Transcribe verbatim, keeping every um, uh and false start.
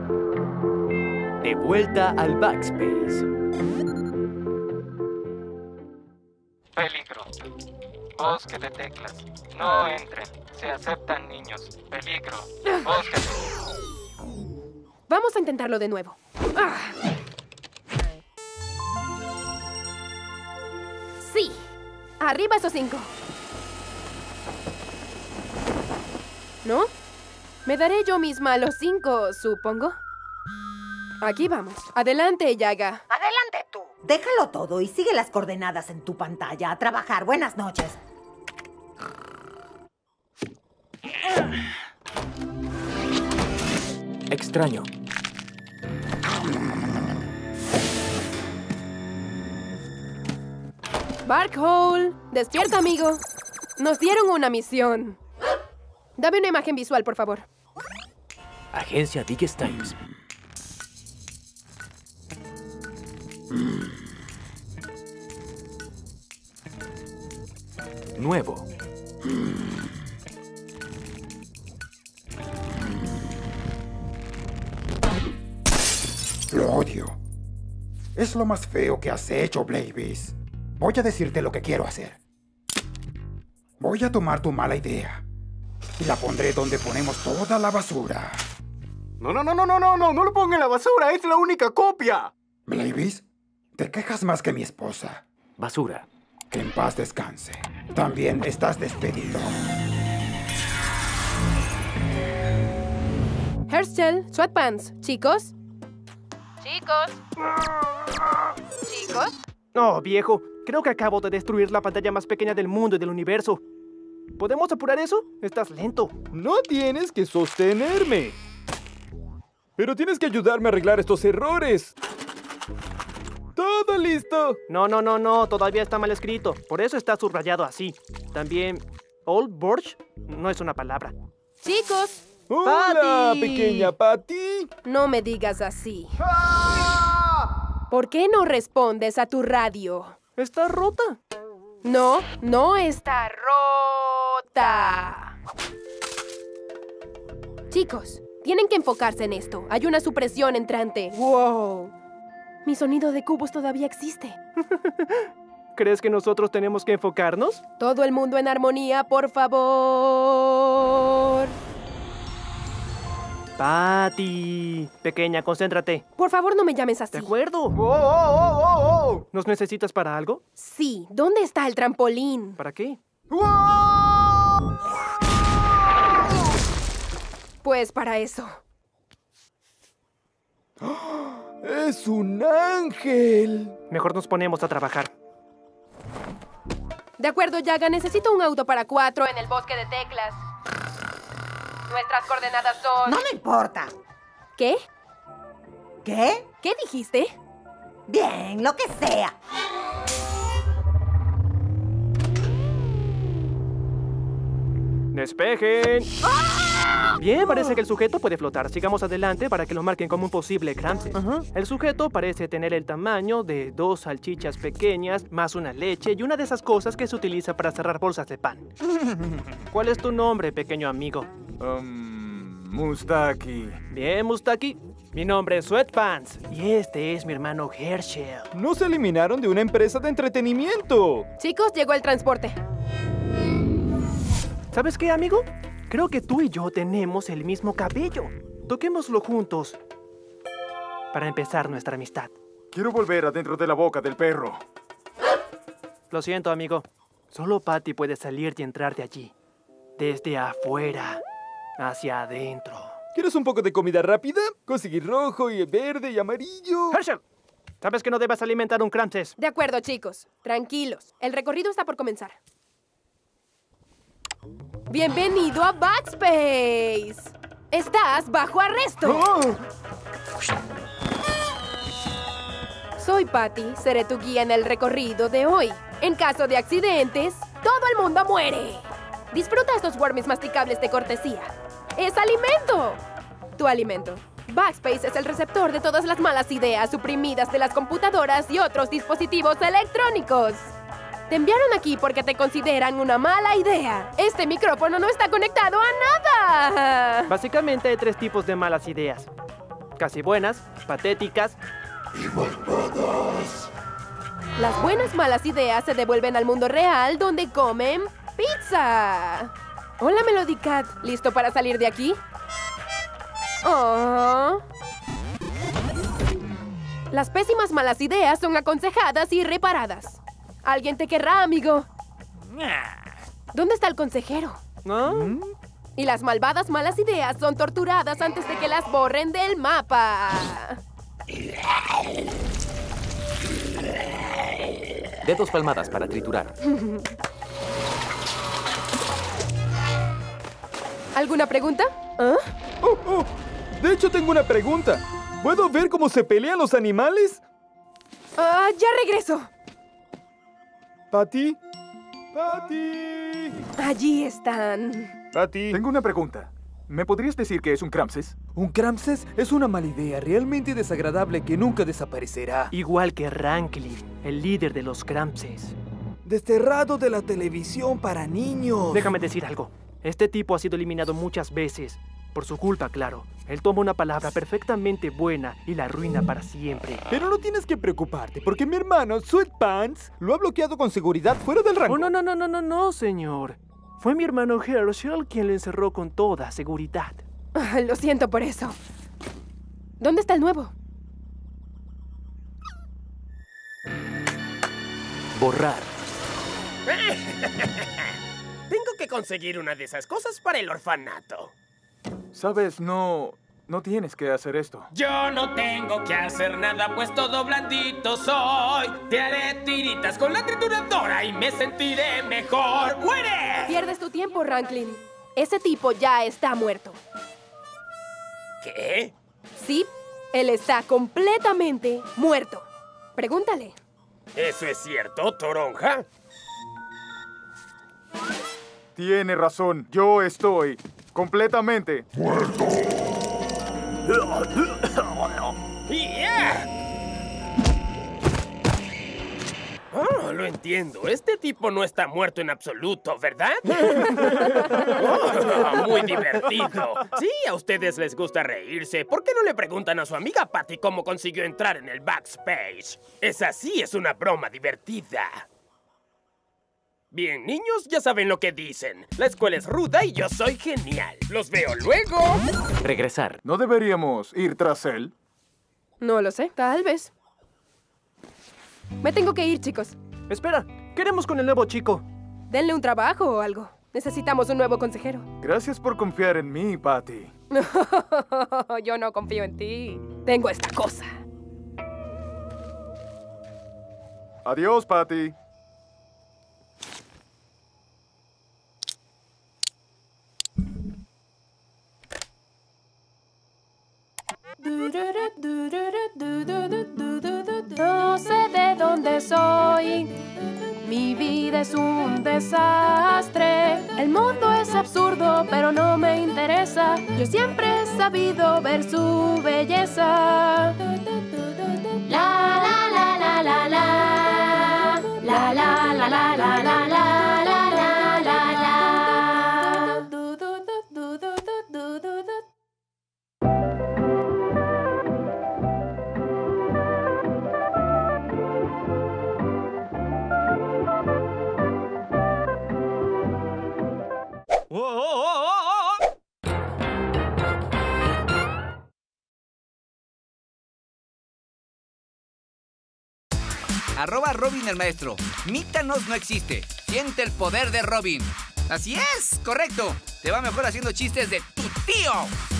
De vuelta al backspace. Peligro. Bosque de teclas. No entren. Se aceptan niños. Peligro. Bosque de... Vamos a intentarlo de nuevo. Ah. Sí. Arriba esos cinco. ¿No? Me daré yo misma los cinco, supongo. Aquí vamos. Adelante, Yaga. Adelante tú. Déjalo todo y sigue las coordenadas en tu pantalla. A trabajar. Buenas noches. Extraño. Barkhole, despierta, amigo. Nos dieron una misión. Dame una imagen visual, por favor. Agencia Digestimes. Nuevo. Lo odio. Es lo más feo que has hecho, Blavis. Voy a decirte lo que quiero hacer. Voy a tomar tu mala idea y la pondré donde ponemos toda la basura. No, no, no, no, no, no, no, no lo ponga en la basura, es la única copia. Blavis, te quejas más que mi esposa. Basura. Que en paz descanse. También estás despedido. Herschel, Sweatpants. ¿Chicos? ¿Chicos? ¿Chicos? No, viejo. Creo que acabo de destruir la pantalla más pequeña del mundo y del universo. ¿Podemos apurar eso? Estás lento. No tienes que sostenerme. Pero tienes que ayudarme a arreglar estos errores. ¡Todo listo! No, no, no, no. Todavía está mal escrito. Por eso está subrayado así. También, Old Borch no es una palabra. Chicos. ¡Hola, ¡Patty! pequeña Patty! No me digas así. ¡Ah! ¿Por qué no respondes a tu radio? Está rota. No, no está rota. Chicos, tienen que enfocarse en esto. Hay una supresión entrante. ¡Wow! Mi sonido de cubos todavía existe. ¿Crees que nosotros tenemos que enfocarnos? Todo el mundo en armonía, por favor. Patty. Pequeña, concéntrate. Por favor, no me llames así. De acuerdo. ¡Oh, oh, oh, oh, oh! ¿Nos necesitas para algo? Sí. ¿Dónde está el trampolín? ¿Para qué? ¡Oh! Pues para eso. ¡Es un ángel! Mejor nos ponemos a trabajar. De acuerdo, Yaga. Necesito un auto para cuatro en el bosque de teclas. Nuestras coordenadas son... No me importa. ¿Qué? ¿Qué? ¿Qué dijiste? Bien, lo que sea. ¡Despejen! Bien, parece que el sujeto puede flotar. Sigamos adelante para que lo marquen como un posible Kramses. Uh-huh. El sujeto parece tener el tamaño de dos salchichas pequeñas, más una leche y una de esas cosas que se utiliza para cerrar bolsas de pan. ¿Cuál es tu nombre, pequeño amigo? Um, Mustaki. Bien, Mustaki. Mi nombre es Sweatpants y este es mi hermano Herschel. ¡Nos eliminaron de una empresa de entretenimiento! Chicos, llegó el transporte. ¿Sabes qué, amigo? Creo que tú y yo tenemos el mismo cabello. Toquémoslo juntos para empezar nuestra amistad. Quiero volver adentro de la boca del perro. Lo siento, amigo. Solo Patty puede salir y entrar de allí. Desde afuera hacia adentro. ¿Quieres un poco de comida rápida? Conseguir rojo y verde y amarillo. Herschel, ¿sabes que no debes alimentar un Kramses? De acuerdo, chicos. Tranquilos. El recorrido está por comenzar. ¡Bienvenido a Backspace! ¡Estás bajo arresto! ¡Oh! Soy Patty. Seré tu guía en el recorrido de hoy. En caso de accidentes, todo el mundo muere. Disfruta estos wormies masticables de cortesía. ¡Es alimento! Tu alimento. Backspace es el receptor de todas las malas ideas suprimidas de las computadoras y otros dispositivos electrónicos. Te enviaron aquí porque te consideran una mala idea. Este micrófono no está conectado a nada. Básicamente hay tres tipos de malas ideas. Casi buenas, patéticas. Las buenas malas ideas se devuelven al mundo real donde comen pizza. Hola, Melody Cat. ¿Listo para salir de aquí? Oh. Las pésimas malas ideas son aconsejadas y reparadas. Alguien te querrá, amigo. ¿Dónde está el consejero? ¿No? Y las malvadas malas ideas son torturadas antes de que las borren del mapa. Dedos palmadas para triturar. ¿Alguna pregunta? ¿Ah? Oh, oh. De hecho, tengo una pregunta. ¿Puedo ver cómo se pelean los animales? Ah, ya regreso. ¿Patty? ¡Patty! Allí están. ¡Patty! Tengo una pregunta. ¿Me podrías decir qué es un Cramses? Un Cramses es una mala idea realmente desagradable que nunca desaparecerá. Igual que Ranklin, el líder de los Cramses. Desterrado de la televisión para niños. Déjame decir algo. Este tipo ha sido eliminado muchas veces. Por su culpa, claro. Él toma una palabra perfectamente buena y la arruina para siempre. Pero no tienes que preocuparte, porque mi hermano, Sweatpants, lo ha bloqueado con seguridad fuera del rango. Oh, no, no, no, no, no, no, señor. Fue mi hermano Herschel quien lo encerró con toda seguridad. Ah, lo siento por eso. ¿Dónde está el nuevo? Borrar. Tengo que conseguir una de esas cosas para el orfanato. Sabes, no... no tienes que hacer esto. Yo no tengo que hacer nada, pues todo blandito soy. Te haré tiritas con la trituradora y me sentiré mejor. ¡Muere! Pierdes tu tiempo, Ranklin. Ese tipo ya está muerto. ¿Qué? Sí, él está completamente muerto. Pregúntale. ¿Eso es cierto, Toronja? Tiene razón. Yo estoy completamente muerto. ¡Yeah! Oh, lo entiendo. Este tipo no está muerto en absoluto, ¿verdad? Oh, muy divertido. Sí, a ustedes les gusta reírse. ¿Por qué no le preguntan a su amiga Patty cómo consiguió entrar en el backspace? Esa sí es una broma divertida. Bien, niños, ya saben lo que dicen. La escuela es ruda y yo soy genial. ¡Los veo luego! Regresar. ¿No deberíamos ir tras él? No lo sé, tal vez. Me tengo que ir, chicos. Espera, queremos con el nuevo chico. Denle un trabajo o algo. Necesitamos un nuevo consejero. Gracias por confiar en mí, Patty. Yo no confío en ti. Tengo esta cosa. Adiós, Patty. No sé de dónde soy. Mi vida es un desastre. El mundo es absurdo, pero no me interesa. Yo siempre he sabido ver su belleza. La la la la la la. La la la la la la la. Arroba Robin el maestro. Mítanos no existe. Siente el poder de Robin. Así es, correcto. Te va mejor haciendo chistes de tu tío.